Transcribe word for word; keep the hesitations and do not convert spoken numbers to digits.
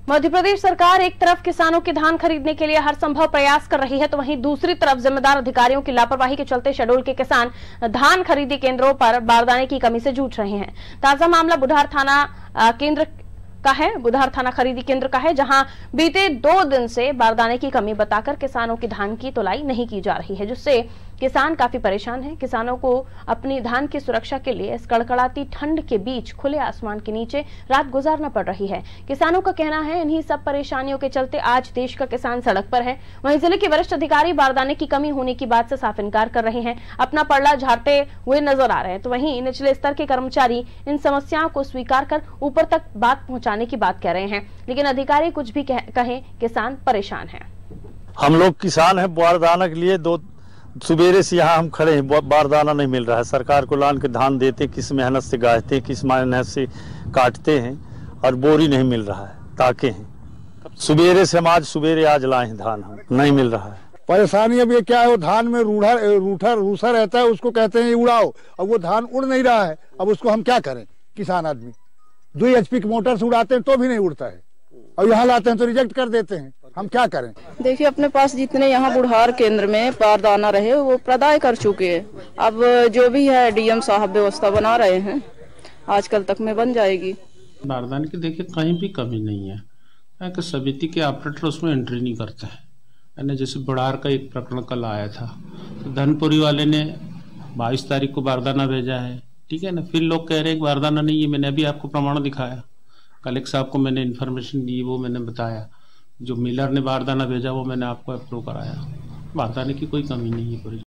मध्य प्रदेश सरकार एक तरफ किसानों के धान खरीदने के लिए हर संभव प्रयास कर रही है, तो वहीं दूसरी तरफ जिम्मेदार अधिकारियों की लापरवाही के चलते शेड्यूल के किसान धान खरीदी केंद्रों पर बारदाने की कमी से जूझ रहे हैं। ताजा मामला बुढ़ार थाना केंद्र का है बुधार थाना खरीदी केंद्र का है, जहां बीते दो दिन से बारदाने की कमी बताकर किसानों की धान की तुलाई नहीं की जा रही है, जिससे किसान काफी परेशान हैं। किसानों को अपनी धान की सुरक्षा के लिए इस कड़कड़ाती ठंड के बीच खुले आसमान के नीचे रात गुजारना पड़ रही है। किसानों का कहना है इन्हीं सब परेशानियों के चलते आज देश का किसान सड़क पर है। वहीं जिले के वरिष्ठ अधिकारी बारदाने की कमी होने की बात से साफ इनकार कर रहे हैं, अपना पड़ला झाड़ते हुए नजर आ रहे हैं। तो वहीं निचले स्तर के कर्मचारी इन समस्याओं को स्वीकार कर ऊपर तक बात पहुंचाने की बात कह रहे हैं, लेकिन अधिकारी कुछ भी कहें किसान परेशान है। हम लोग किसान हैं, बारदाना के लिए दो सुबेरे से यहाँ हम खड़े हैं, बारदाना नहीं मिल रहा है। सरकार को लान के धान देते, किस मेहनत से गाजते, किस मेहनत से काटते हैं और बोरी नहीं मिल रहा है, ताके हैं। सुबेरे से हम आज सुबेरे आज लाए हैं धान, हम नहीं मिल रहा है। परेशानी अब ये क्या है, वो धान में रूढ़ा रूठा रूसा रहता है, उसको कहते हैं उड़ाओ। अब वो धान उड़ नहीं रहा है, अब उसको हम क्या करें? किसान आदमी दो एच पी की मोटर से उड़ाते हैं तो भी नहीं उड़ता है, और यहाँ लाते हैं तो रिजेक्ट कर देते हैं। हम क्या करें? देखिए, अपने पास जितने यहाँ बुढ़ार केंद्र में बारदाना रहे वो प्रदाय कर चुके हैं। अब जो भी है डीएम साहब व्यवस्था बना रहे हैं, आजकल तक में बन जाएगी। बारदाने की देखिए कहीं भी कमी नहीं है कि समिति के ऑपरेटर उसमें एंट्री नहीं करते हैं। जैसे बुढ़ार का एक प्रकरण कल आया था, तो धनपुरी वाले ने बाईस तारीख को बारदाना भेजा है, ठीक है ना। फिर लोग कह रहे हैं बारदाना नहीं है। मैंने अभी आपको प्रमाण दिखाया, कलेक्टर साहब को मैंने इन्फॉर्मेशन दी, वो मैंने बताया। जो मिलर ने बारदाना भेजा वो मैंने आपको अप्रूव कराया। बारदाने की कोई कमी नहीं है पूरी।